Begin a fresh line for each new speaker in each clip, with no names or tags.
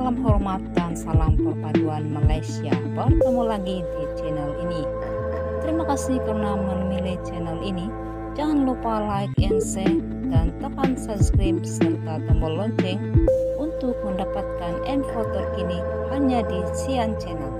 Salam hormat dan salam perpaduan Malaysia. Bertemu lagi di channel ini. Terima kasih karena memilih channel ini. Jangan lupa like and share dan tekan subscribe serta tombol lonceng untuk mendapatkan info terkini hanya di Sian Channel.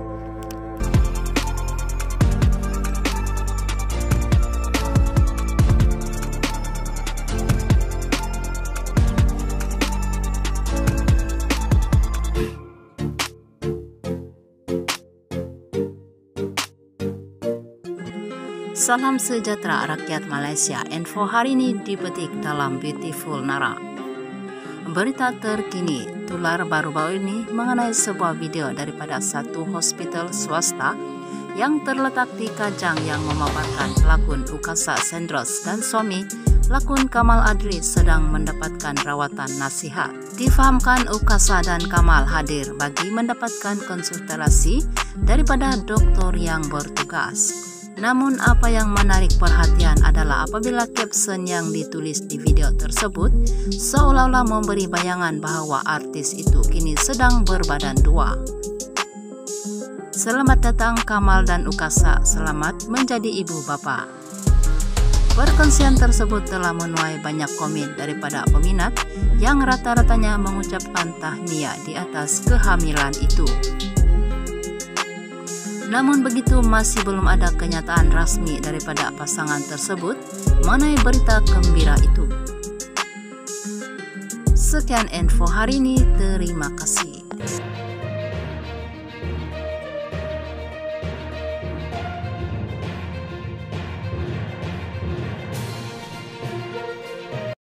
Salam sejahtera rakyat Malaysia. Info hari ini dipetik dalam Beautiful Nara. Berita terkini tular baru-baru ini mengenai sebuah video daripada satu hospital swasta yang terletak di Kajang yang memaparkan pelakon Ukasa Sendros dan suami pelakon Kamal Adri sedang mendapatkan rawatan nasihat. Difahamkan Ukasa dan Kamal hadir bagi mendapatkan konsultasi daripada doktor yang bertugas. Namun apa yang menarik perhatian adalah apabila caption yang ditulis di video tersebut seolah-olah memberi bayangan bahwa artis itu kini sedang berbadan dua. Selamat datang Kamal dan Ukasa, selamat menjadi ibu bapa. Perkongsian tersebut telah menuai banyak komen daripada peminat yang rata-ratanya mengucapkan tahniah di atas kehamilan itu. Namun begitu masih belum ada kenyataan rasmi daripada pasangan tersebut mengenai berita gembira itu. Sekian info hari ini, terima kasih.